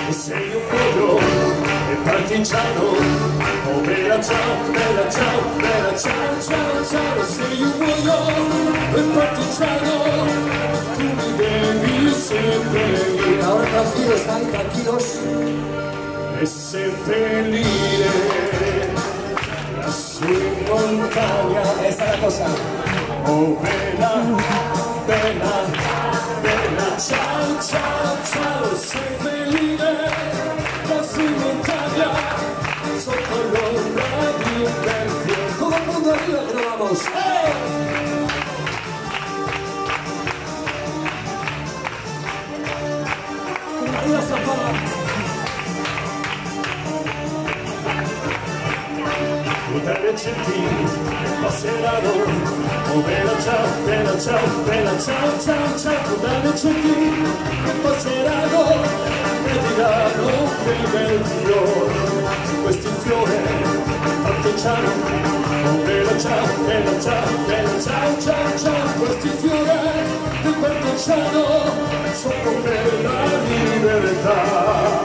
e sei un pollo e partigiano. Oh bella ciao, bella ciao, bella ciao, ciao, ciao. Sei un pollo e partigiano, tu mi devi seppellire. Ahora tranquilo, stai tranquilos. E seppellire lassù in montagna. Esta es la cosa. Oh bella, bella, bella, ciao, ciao, ciao, seppellire lassù in montagna, sotto l'ombra di un bel fiore. Todo el mundo arriba que nos vamos. Arriba Zapala. Dalle centini passeranno, oh bella ciao, bella ciao, bella ciao, ciao, ciao. Dalle centini passeranno e diranno che bel fiore, questo fiore partigiano. Oh bella ciao, bella ciao, bella ciao, ciao, ciao. Questo fiore del partigiano, sotto per la libertà.